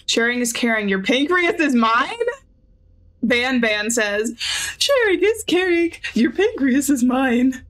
Sharing is caring. Your pancreas is mine? BanBan says, sharing is caring. Your pancreas is mine.